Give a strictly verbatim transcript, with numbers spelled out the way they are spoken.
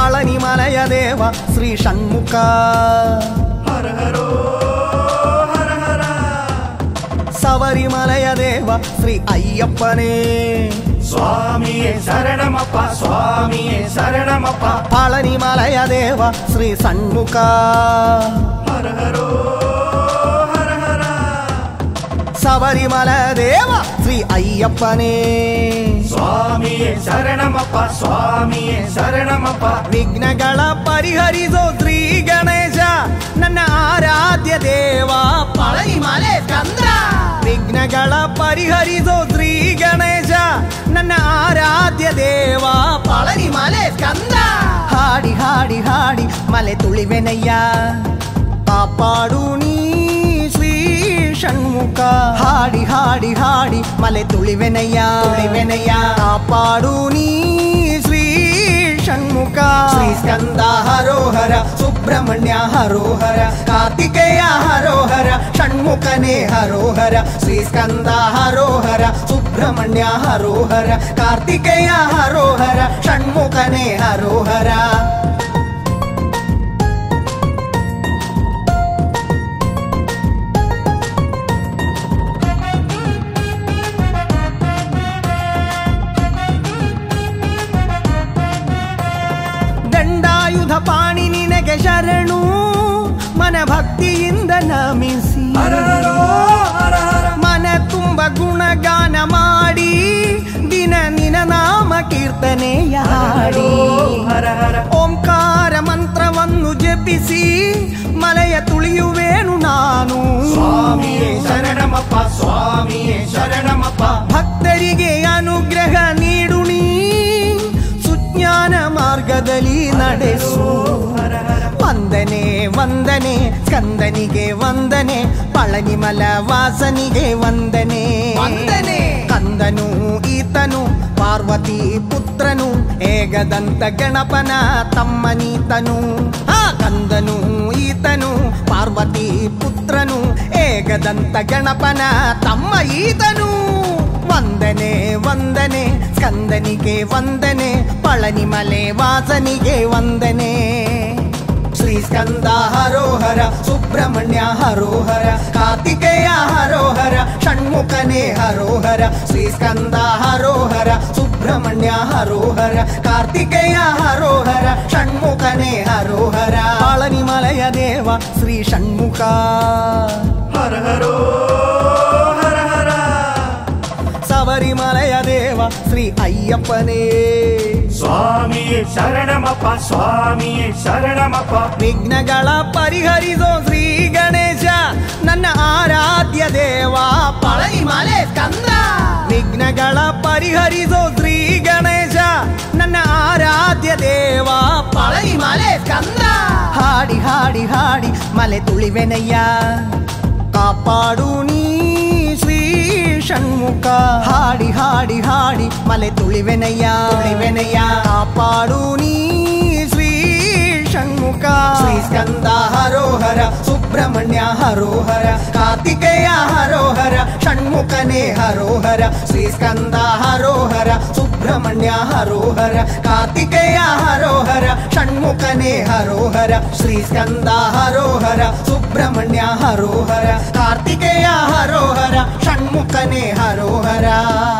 ಪಳನಿಮಲೆಯ ದೇವ ಶ್ರೀ ಷಣ್ಮುಖ ಹರ ಹರೋ ಹರ ಹರ. ಶಬರಿಮಲೆಯ ದೇವ ಶ್ರೀ ಅಯ್ಯಪ್ಪನೇ ಸ್ವಾಮಿಯೇ ಶರಣಮಪ್ಪ ಸ್ವಾಮಿಯೇ ಶರಣಮಪ್ಪ. ಪಳನಿಮಲೆಯ ದೇವ ಶ್ರೀ ಷಣ್ಮುಖ ಹರ ಹರೋ ಹರ ಹರ. ಶಬರಿಮಲ ದೇವ ಶ್ರೀ ಅಯ್ಯಪ್ಪನೇ ಸ್ವಾಮಿಯೇ ಶರಣಮಪ್ಪ ಸ್ವಾಮಿಯೇ ಶರಣಮಪ್ಪ. ವಿಘ್ನಗಳ ಪರಿಹರಿಸೋ ಶ್ರೀ ಗಣೇಶ ನನ್ನ ಆರಾಧ್ಯ ದೇವ ಪಳನಿಮಲೆ ಕಂದ್ರ. ವಿಘ್ನಗಳ ಪರಿಹರಿಸೋ ಶ್ರೀ ಗಣೇಶ ನನ್ನ ಆರಾಧ್ಯ ದೇವ ಪಳನಿಮಲೆ ಕಂದ್ರ. ಹಾಡಿ ಹಾಡಿ ಹಾಡಿ ಮಲೆ ತುಳಿವೆನಯ್ಯ ಕಾಪಾಡು ನೀ ಶ್ರೀ ಷಣ್ಮುಖ. ಹಾಡಿ ಹಾಡಿ ಹಾಡಿ ಮಲೆ ತುಳಿವೆನಯ್ಯ ತುಳಿವೆನಯ್ಯ ಕಾಪಾಡು ನೀ ಶ್ರೀ ಷಣ್ಮುಖ. ಶ್ರೀ ಸ್ಕಂದ ಹರೋಹರ ಸುಬ್ರಹ್ಮಣ್ಯ ಹರೋಹರ ಕಾರ್ತಿಕೇಯ ಹರೋಹರ ಷಣ್ಮುಖನೇ ಹರೋಹರ. ಶ್ರೀ ಸ್ಕಂದ ಹರೋಹರ ಸುಬ್ರಹ್ಮಣ್ಯ ಹರೋಹರ ಕಾರ್ತಿಕೇಯ ಹರೋಹರ ಷಣ್ಮುಖನೇ ಹರೋಹರ. ದಂಡಾಯುಧ ಪಾಣಿ ನಿನಗೆ ಶರಣು ಮನ ಭಕ್ತಿಯಿಂದ ನಮಿಸಿ. ಹರ ಹರೋ ಹರ ಹರ. ಮನ ತುಂಬ ಗುಣಗಾನ ಮಾಡಿ ದಿನ ನಿನ ನಾಮ ಕೀರ್ತನೆಯ ಹಾಡಿ. ಹರ ಹರ. ಓಂಕಾರ ಮಂತ್ರವನ್ನು ಜಪಿಸಿ ಮಲೆಯ ತುಳಿಯುವೇನು ನಾನು. ಸ್ವಾಮಿಯೇ ಶರಣಮಪ್ಪ ಸ್ವಾಮಿಯೇ ಶರಣಮಪ್ಪ. ಭಕ್ತರಿಗೆ ಅನುಗ್ರಹ ನೀಡು ನೀ ಸುಜ್ಞಾನ ಮಾರ್ಗದಲ್ಲಿ ನಡೆಸು. ವಂದನೆ ವಂದನೆ ಸ್ಕಂದನಿಗೆ ವಂದನೆ ಪಳನಿಮಲ ವಾಸನಿಗೆ ವಂದನೆ ವಂದನೆ. ಕಂದನು ಈತನು ಪಾರ್ವತಿ ಪುತ್ರನು ಏಕದಂತ ಗಣಪನ ತಮ್ಮನೀತನು. ಆ ಕಂದನು ಈತನು ಪಾರ್ವತಿ ಪುತ್ರನು ಏಕದಂತ ಗಣಪನ ತಮ್ಮ ಈತನು. ವಂದನೆ ವಂದನೆ ಸ್ಕಂದನಿಗೆ ವಂದನೆ ಪಳನಿಮಲೆ ವಾಸನಿಗೆ ವಂದನೆ. ಶ್ರೀ ಸ್ಕಂದ ಹರೋಹರ ಸುಬ್ರಹ್ಮಣ್ಯ ಹರೋಹರ ಕಾರ್ತಿಕೇಯ ಹರೋಹರ ಷಣ್ಮುಖನೇ ಹರೋಹರ. ಶ್ರೀ ಸ್ಕಂದ ಹರೋಹರ ಸುಬ್ರಹ್ಮಣ್ಯ ಹರೋಹರ ಕಾರ್ತಿಕೇಯ ಹರೋಹರ ಷಣ್ಮುಖನೇ ಹರೋಹರ. ಪಳನಿಮಲೆಯ ದೇವ ಶ್ರೀ ಷಣ್ಮುಖ ಹರ ಹರೋ ಹರ ಹರ. ಶಬರಿಮಲೆಯ ದೇವ ಶ್ರೀ ಅಯ್ಯಪ್ಪನೇ ಸ್ವಾಮಿಯೇ ಶರಣಮಪ್ಪ ಸ್ವಾಮಿಯೇ ಶರಣಮಪ್ಪ. ವಿಘ್ನಗಳ ಪರಿಹರಿಸೋ ಶ್ರೀ ಗಣೇಶ ನನ್ನ ಆರಾಧ್ಯ ದೇವ ಪಳನಿಮಲೆ ಕಂದ. ವಿಘ್ನಗಳ ಪರಿಹರಿಸೋ ಶ್ರೀ ಗಣೇಶ ನನ್ನ ಆರಾಧ್ಯ ದೇವ ಪಳನಿಮಲೆ ಕಂದ. ಹಾಡಿ ಹಾಡಿ ಹಾಡಿ ಮಲೆ ತುಳಿವೆನಯ್ಯ ಕಾಪಾಡು ನೀ ಶ್ರೀ ಷಣ್ಮುಖ. ಹಾಡಿ ಹಾಡಿ ಹಾಡಿ ಮಲೆ ತುಳಿವೆನಯ್ಯ ತುಳಿವೆನಯ್ಯ ಕಾಪಾಡು ನೀ ಶ್ರೀ ಷಣ್ಮುಖ. ಶ್ರೀ ಸ್ಕಂದ ಹರೋಹರ ಸುಬ್ರಹ್ಮಣ್ಯ ಹರೋಹರ ಕಾರ್ತಿಕೇಯ ಹರೋಹರ ಷಣ್ಮುಖನೇ ಹರೋಹರ. ಶ್ರೀ ಸ್ಕಂದ ಹರೋಹರ ಸುಬ್ರಹ್ಮಣ್ಯ ಹರೋಹರ ಕಾರ್ತಿಕೇಯ ಹರೋಹರ ಷಣ್ಮುಖನೇ ಹರೋಹರ. ಶ್ರೀ ಸ್ಕಂದ ಹರೋಹರ ಸುಬ್ರಹ್ಮಣ್ಯ ಹರೋಹರ ಕಾರ್ತಿಕೇಯ ಹರೋಹರ ಷಣ್ಮುಖನೇ ಹರೋಹರ.